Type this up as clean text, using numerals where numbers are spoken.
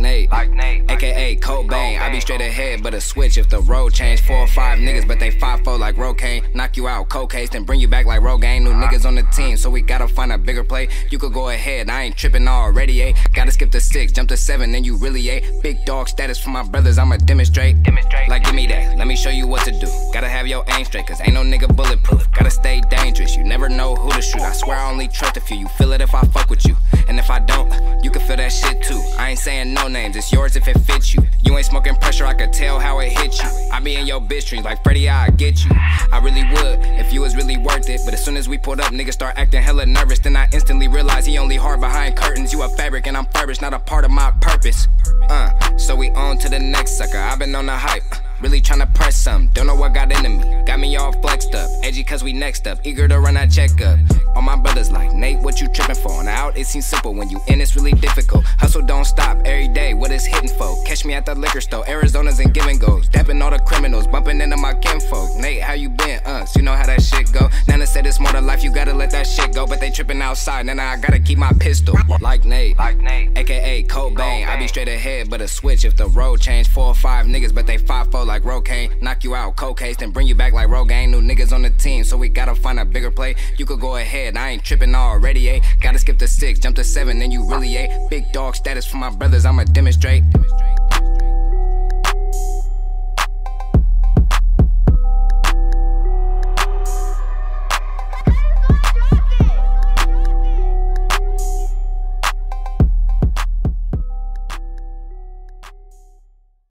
Nate, aka Cobain. I be straight ahead, but a switch if the road change. 4 or 5 niggas, but they 5-4 like Rocaine. Knock you out, cold case, then bring you back like Rogaine. New niggas on the team, so we gotta find a bigger play. You could go ahead, I ain't tripping already, eh? Gotta skip to 6, jump to 7, then you really, eh? Big dog status for my brothers, I'ma demonstrate. Like, give me that, let me show you what to do. Gotta have your aim straight, cause ain't no nigga bulletproof. Gotta stay dangerous, you never know who to shoot. I swear I only trust a few, you feel it if I fuck with you. And if I don't, you can feel that shit too. I ain't saying no names, it's yours if it fits you. You ain't smoking pressure, I could tell how it hit you. I be in your bitch dreams like Freddy, I'll get you. I really would, if you was really worth it. But as soon as we pulled up, niggas start acting hella nervous. Then I instantly realized he only hard behind curtains. You a fabric and I'm furbished, not a part of my purpose. So we on to the next sucker, I've been on the hype. Really tryna press some, don't know what got into me. Got me all flexed up, edgy cause we next up. Eager to run that checkup. All my brothers like, Nate, what you tripping for? On the out it seems simple, when you in it's really difficult. Hustle don't stop, every day, what it's hitting for? Catch me at the liquor store, Arizona's and give and goes. Dapping all the criminals, bumping into my kinfolk. Nate, how you been? So you know how that shit go. Nana said it's more to life, you gotta let that shit go. But they tripping outside, now I gotta keep my pistol. Like Nate, aka Cobain. I be straight ahead, but a switch if the road change. 4 or 5 niggas, but they 5-4 like Rocaine. Knock you out, cold case, then bring you back like Rogaine. New niggas on the team, so we gotta find a bigger play. You could go ahead, I ain't tripping already, eh? Gotta skip to 6, jump to 7, then you really, eh? Big dog status for my brothers, I'ma demonstrate.